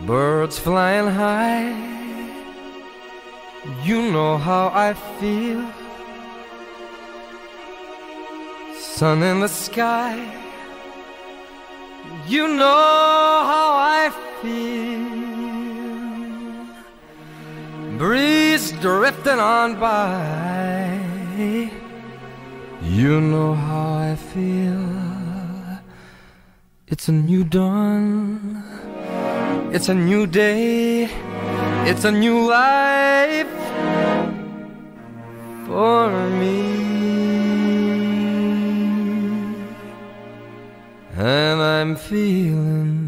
birds flying high. You know how I feel. Sun in the sky. You know how I feel. Breeze drifting on by. You know how I feel. It's a new dawn. It's a new day. It's a new life for me. And I'm feeling